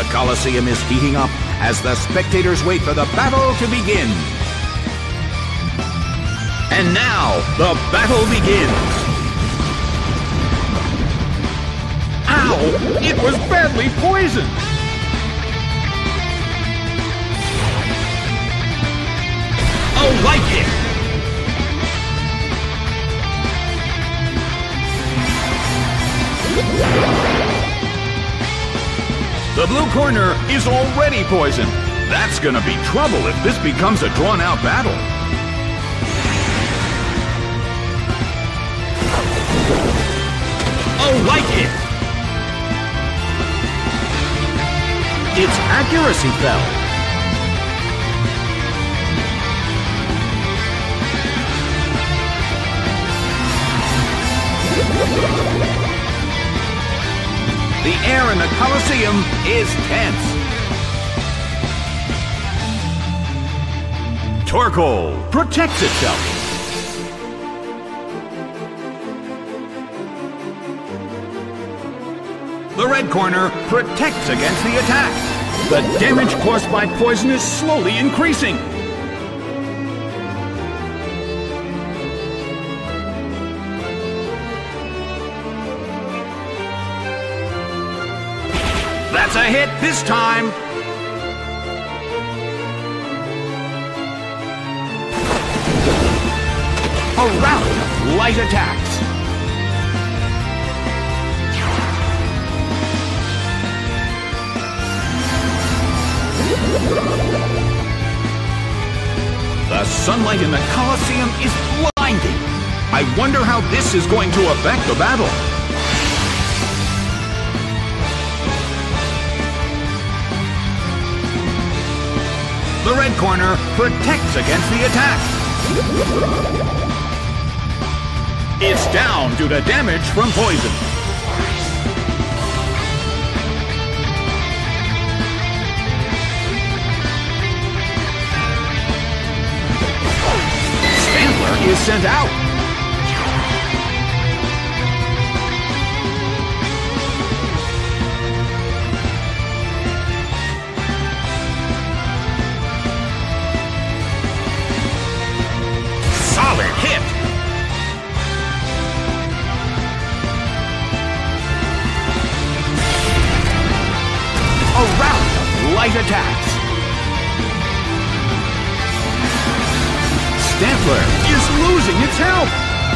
Colosseum is heating up as the spectators wait for the battle to begin. And now, the battle begins. Ow! It was badly poisoned! Oh, like it! The blue corner is already poisoned. That's gonna be trouble if this becomes a drawn-out battle. Oh, like it! Its accuracy fell. The air in the Colosseum is tense. Torkoal protects itself. The red corner protects against the attack. The damage caused by poison is slowly increasing. That's a hit this time. A rally of light attacks. The sunlight in the Colosseum is blinding. I wonder how this is going to affect the battle. The red corner protects against the attack. It's down due to damage from poison. Stantler is sent out. Solid hit. A round of light attacks. Stantler is losing its health.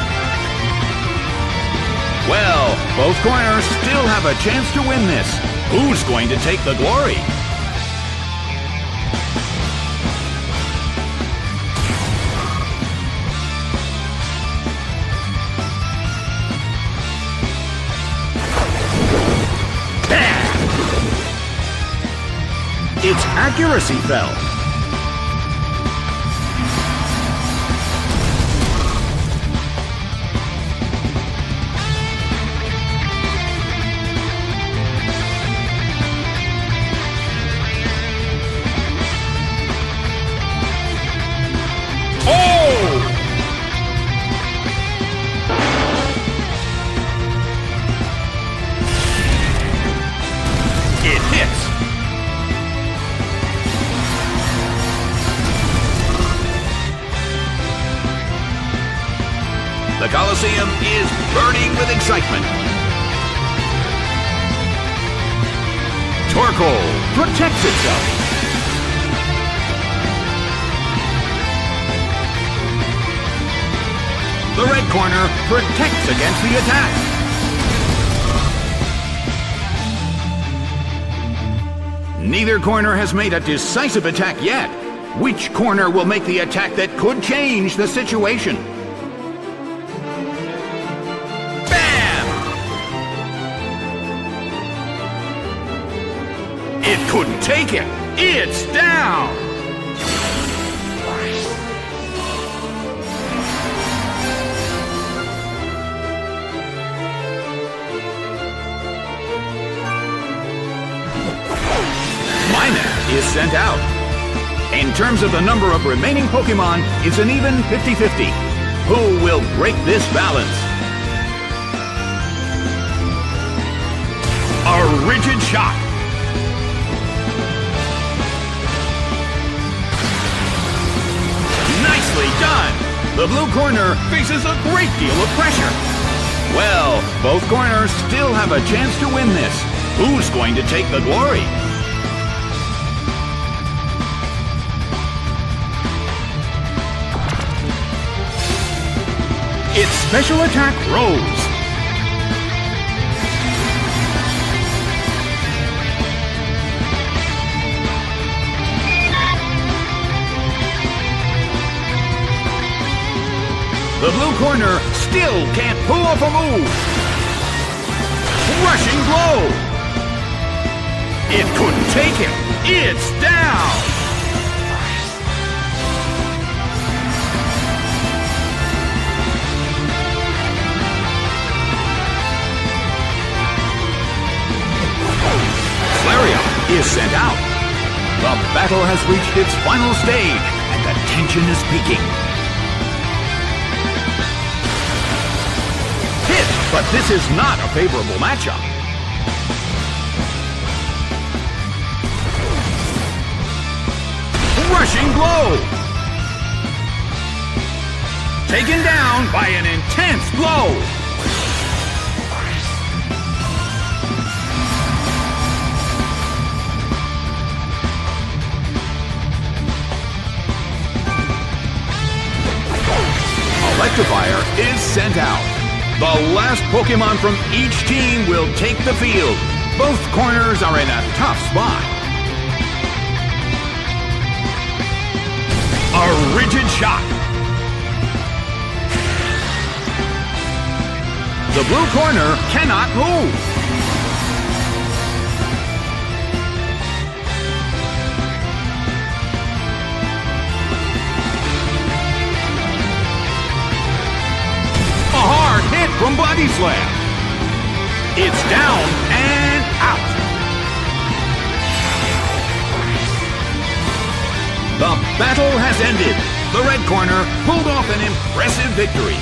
Well, both corners still have a chance to win this. Who's going to take the glory? Its accuracy fell. Oh! It hits. The Colosseum is burning with excitement. Torkoal protects itself. The red corner protects against the attack. Neither corner has made a decisive attack yet. Which corner will make the attack that could change the situation? It couldn't take it. It's down. Minot is sent out. In terms of the number of remaining Pokemon, it's an even 50-50. Who will break this balance? A rigid shot. Nicely done! The blue corner faces a great deal of pressure. Well, both corners still have a chance to win this. Who's going to take the glory? It's Special Attack Rose. The blue corner still can't pull off a move. Rushing blow. It couldn't take him. It's down. Flareon is sent out. The battle has reached its final stage, and the tension is peaking. Hit, but this is not a favorable matchup. Rushing blow. Taken down by an intense blow. Electivire is sent out. The last Pokemon from each team will take the field. Both corners are in a tough spot. A rigid shot. The blue corner cannot move. A hard hit from Body Slam. It's down and out. The battle has ended. The red corner pulled off an impressive victory.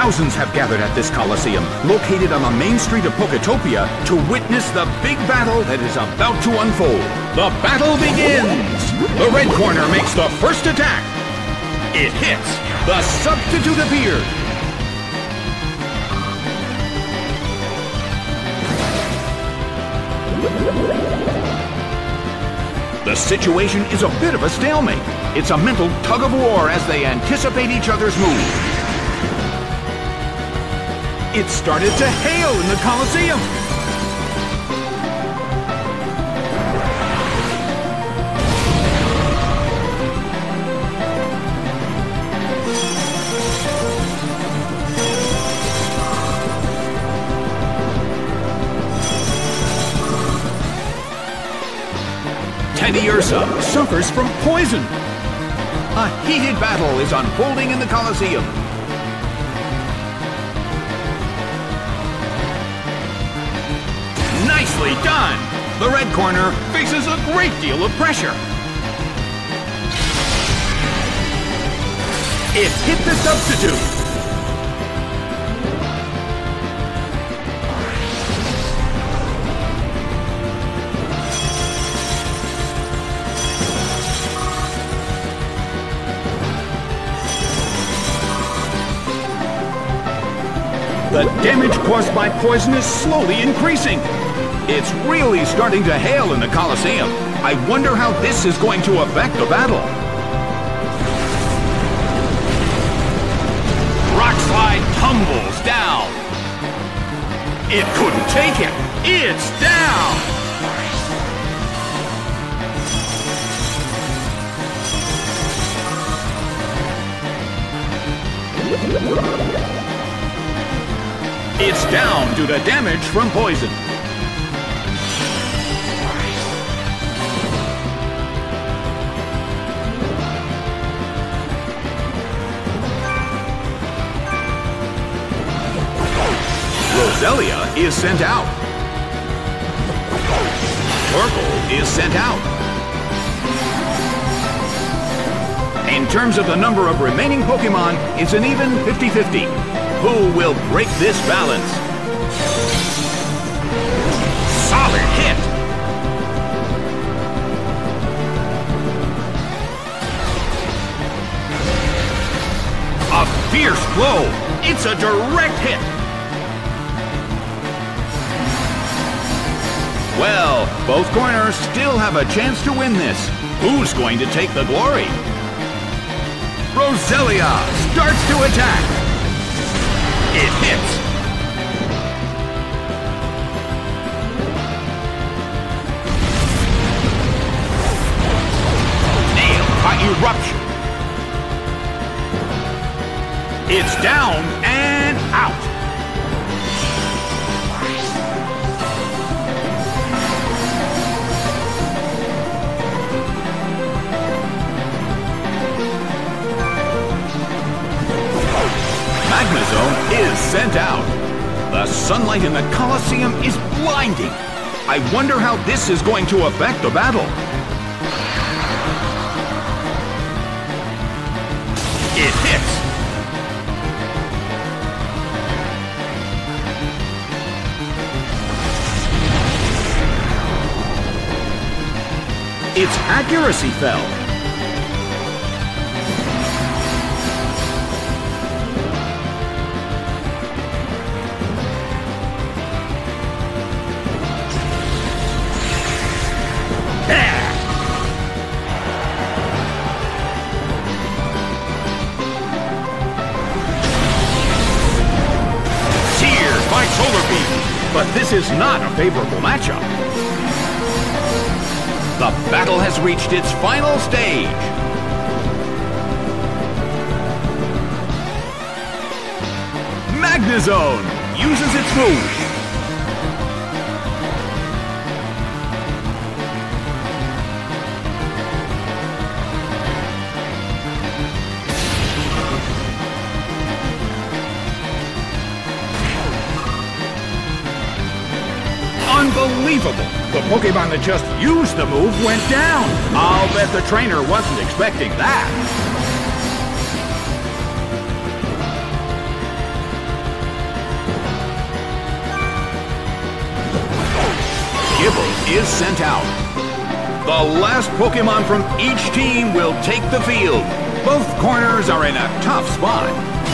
Thousands have gathered at this Coliseum, located on the main street of Poketopia, to witness the big battle that is about to unfold. The battle begins! The red corner makes the first attack. It hits. The substitute appears. The situation is a bit of a stalemate. It's a mental tug of war as they anticipate each other's move. It started to hail in the Coliseum. Teddy Ursa suffers from poison. A heated battle is unfolding in the Coliseum. Nicely done! The red corner faces a great deal of pressure. It hit the substitute. The damage caused by poison is slowly increasing. It's really starting to hail in the Coliseum. I wonder how this is going to affect the battle. Rock slide tumbles down. It couldn't take it. It's down. It's down due to damage from poison. Roselia is sent out. Torkoal is sent out. In terms of the number of remaining Pokemon, it's an even 50-50. Who will break this balance? Solid hit! A fierce blow! It's a direct hit! Well, both corners still have a chance to win this. Who's going to take the glory? Roselia starts to attack! It hits! Nailed by Eruption! It's down and out! Magnezone is sent out. The sunlight in the Coliseum is blinding. I wonder how this is going to affect the battle. It hits. Its accuracy fell. But this is not a favorable matchup. The battle has reached its final stage. Magnezone uses its move. Unbelievable! The Pokemon that just used the move went down. I'll bet the trainer wasn't expecting that. is sent out. The last Pokemon from each team will take the field. Both corners are in a tough spot.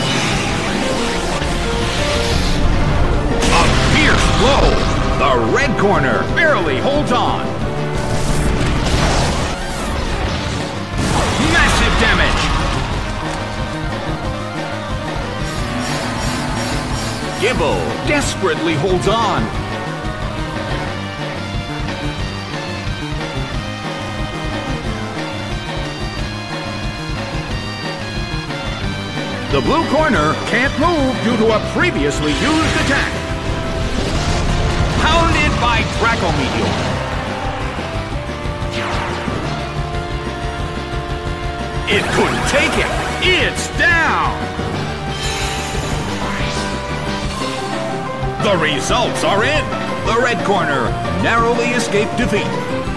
A fierce blow. The red corner barely holds on. Massive damage. Gibble desperately holds on. The blue corner can't move due to a previously used attack. Pounded by Draco Meteor. It couldn't take it. It's down. The results are in. The red corner narrowly escaped defeat.